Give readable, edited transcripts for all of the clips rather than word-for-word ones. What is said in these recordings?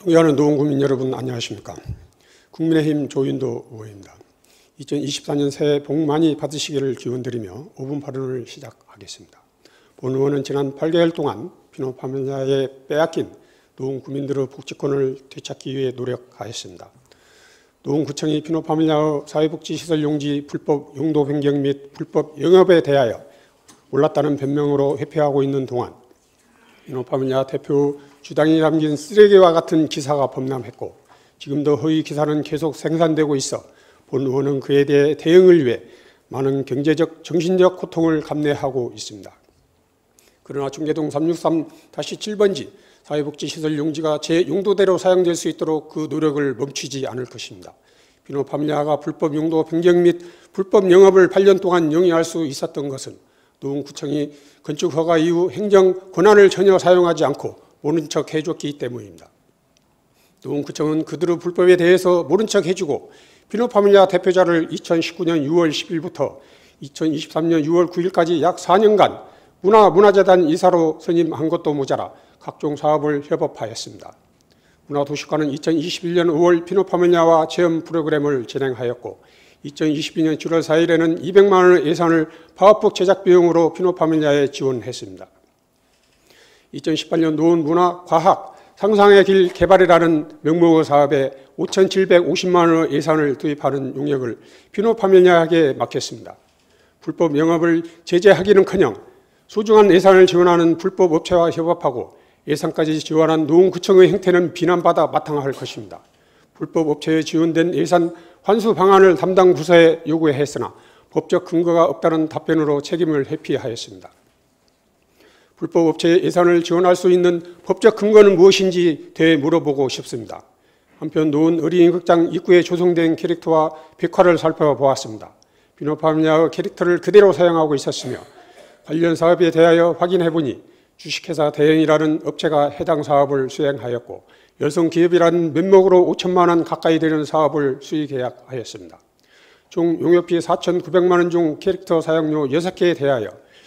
존경하는 노원구민 여러분 안녕하십니까. 국민의힘 조윤도 의원입니다. 2024년 새해 복 많이 받으시기를 기원드리며 5분 발언을 시작하겠습니다. 본 의원은 지난 8개월 동안 피노 파밀리아에 빼앗긴 노원구민들의 복지권을 되찾기 위해 노력하였습니다. 노원구청이 피노 파밀리아 사회복지시설 용지 불법 용도 변경 및 불법 영업에 대하여 몰랐다는 변명으로 회피하고 있는 동안 피노 파밀리아 대표 주당이 담긴 쓰레기와 같은 기사가 범람했고 지금도 허위 기사는 계속 생산되고 있어 본 의원은 그에 대해 대응을 위해 많은 경제적, 정신적 고통을 감내하고 있습니다. 그러나 중계동 363-7번지 사회복지시설 용지가 제 용도대로 사용될 수 있도록 그 노력을 멈추지 않을 것입니다. 피노 파밀리아가 불법 용도 변경 및 불법 영업을 8년 동안 영위할 수 있었던 것은 노원구청이 건축 허가 이후 행정 권한을 전혀 사용하지 않고 모른 척 해줬기 때문입니다. 노원구청은 그들의 불법에 대해서 모른 척 해주고 피노 파밀리아 대표자를 2019년 6월 10일부터 2023년 6월 9일까지 약 4년간 문화재단 이사로 선임한 것도 모자라 각종 사업을 협업하였습니다. 문화도시관은 2021년 5월 피노 파밀리아와 체험 프로그램을 진행하였고 2022년 7월 4일에는 200만 원의 예산을 파워북 제작 비용으로 피노 파밀리아에 지원했습니다. 2018년 노원 문화 과학 상상의 길 개발이라는 명목의 사업에 5,750만 원의 예산을 투입하는 용역을 피노 파밀리아에게 맡겼습니다. 불법 영업을 제재하기는커녕 소중한 예산을 지원하는 불법 업체와 협업하고 예산까지 지원한 노원구청의 행태는 비난받아 마땅할 것입니다. 불법 업체에 지원된 예산 환수 방안을 담당 부서에 요구했으나 법적 근거가 없다는 답변으로 책임을 회피하였습니다. 불법 업체에 예산을 지원할 수 있는 법적 근거는 무엇인지 되물어보고 싶습니다. 한편 노원 어린이극장 입구에 조성된 캐릭터와 벽화를 살펴보았습니다. 피노 파밀리아의 캐릭터를 그대로 사용하고 있었으며 관련 사업에 대하여 확인해보니 주식회사 대행이라는 업체가 해당 사업을 수행하였고 여성기업이라는 면목으로 5천만 원 가까이 되는 사업을 수의계약하였습니다. 총 용역비 4,900만 원 중 캐릭터 사용료 6개에 대하여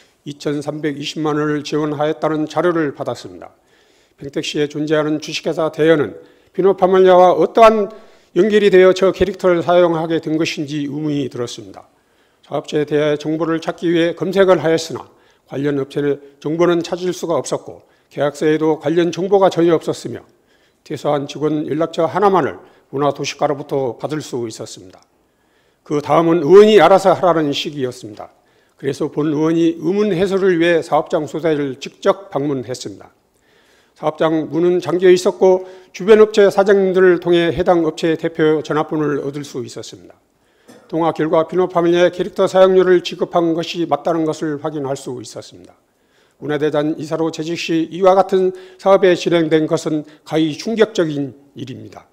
2,320만 원을 지원하였다는 자료를 받았습니다. 평택시에 존재하는 주식회사 대여는 피노 파밀리아와 어떠한 연결이 되어 저 캐릭터를 사용하게 된 것인지 의문이 들었습니다. 사업체에 대해 정보를 찾기 위해 검색을 하였으나 관련 업체의 정보는 찾을 수가 없었고 계약서에도 관련 정보가 전혀 없었으며 퇴사한 직원 연락처 하나만을 문화도시과로부터 받을 수 있었습니다. 그 다음은 의원이 알아서 하라는 식이었습니다. 그래서 본 의원이 의문 해소를 위해 사업장 소재를 직접 방문했습니다. 사업장 문은 잠겨 있었고 주변 업체 사장님들을 통해 해당 업체의 대표 전화번호를 얻을 수 있었습니다. 통화 결과 피노 파밀리아의 캐릭터 사용료를 지급한 것이 맞다는 것을 확인할 수 있었습니다. 문화재단 이사로 재직 시 이와 같은 사업에 진행된 것은 가히 충격적인 일입니다.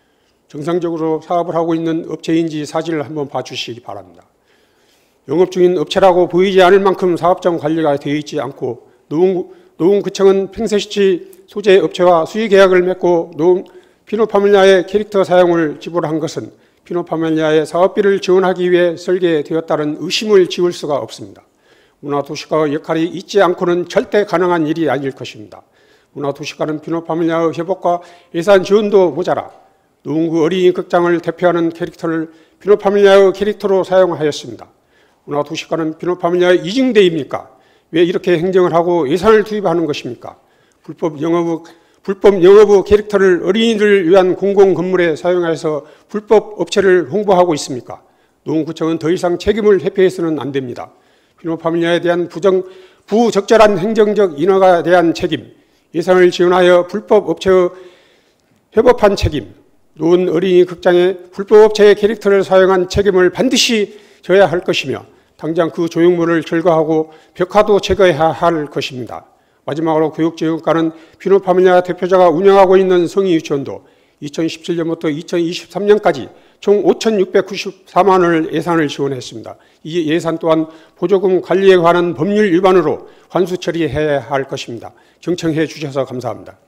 정상적으로 사업을 하고 있는 업체인지 사진을 한번 봐주시기 바랍니다. 영업 중인 업체라고 보이지 않을 만큼 사업장 관리가 되어 있지 않고 노원구청은 평택시 소재 업체와 수의 계약을 맺고 피노 파밀리아의 캐릭터 사용을 지불한 것은 피노 파밀리아의 사업비를 지원하기 위해 설계되었다는 의심을 지울 수가 없습니다. 문화도시과의 역할이 있지 않고는 절대 가능한 일이 아닐 것입니다. 문화도시과는 피노 파밀리아의 협업과 예산 지원도 모자라 노원구 어린이극장을 대표하는 캐릭터를 피노 파밀리아의 캐릭터로 사용하였습니다. 문화도시과는 피노 파밀리아의 이중대입니까? 왜 이렇게 행정을 하고 예산을 투입하는 것입니까? 불법 영업의 캐릭터를 어린이들을 위한 공공건물에 사용해서 불법 업체를 홍보하고 있습니까? 노원구청은 더 이상 책임을 회피해서는 안 됩니다. 피노 파밀리아에 대한 부적절한 행정적 인허가에 대한 책임, 예산을 지원하여 불법 업체의 협업한 책임, 노원 어린이극장의 불법 업체의 캐릭터를 사용한 책임을 반드시 져야 할 것이며 당장 그 조형물을 철거하고 벽화도 제거해야 할 것입니다. 마지막으로 교육지원과는 피노 파밀리아 대표자가 운영하고 있는 성희 유치원도 2017년부터 2023년까지 총 5,694만 원을 예산을 지원했습니다. 이 예산 또한 보조금 관리에 관한 법률 위반으로 환수 처리해야 할 것입니다. 경청해 주셔서 감사합니다.